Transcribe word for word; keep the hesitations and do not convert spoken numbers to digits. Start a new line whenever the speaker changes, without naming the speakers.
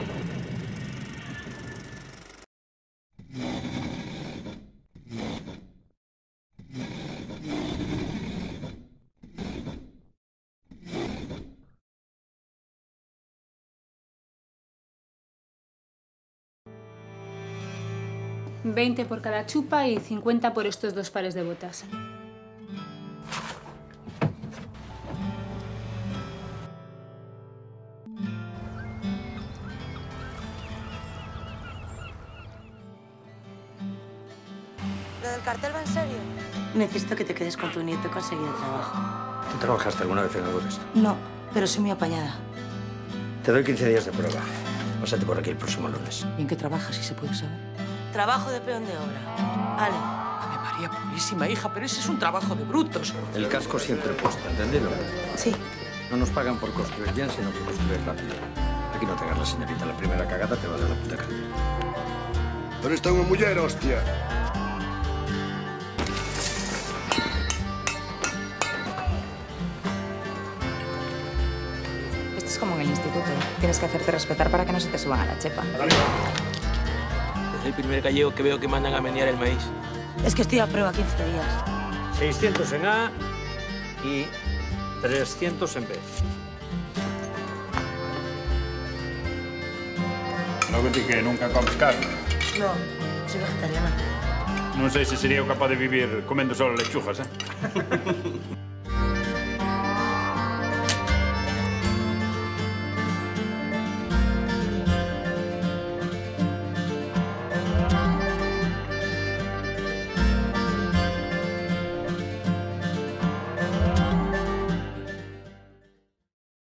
veinte por cada chupa y cincuenta por estos dos pares de botas.
¿Lo del cartel va en serio? Necesito que te quedes con tu nieto y conseguir el trabajo.
¿Tú trabajaste alguna vez en algo de esto?
No, pero soy muy apañada.
Te doy quince días de prueba. Pásate por aquí el próximo lunes.
¿Y en qué trabajas, si se puede saber? Trabajo de peón de obra. Ale.
Ave María Purísima, hija, pero ese es un trabajo de brutos.
El casco siempre puesto, ¿entendido?
Sí.
No nos pagan por construir bien, sino por construir rápido. Aquí no te hagas la señorita. La primera cagada te vas a la puteca.
¿Dónde está una mujer, hostia?
Esto es como en el instituto. Tienes que hacerte respetar para que no se te suban a la chepa.
Es el primer gallego que veo que mandan a menear el maíz.
Es que estoy a prueba quince días.
seiscientos en A y trescientos en B.
Logo ti que nunca comes carne.
No, soy vegetariana.
Non sei se sería capaz de vivir comendo solo lechugas, eh?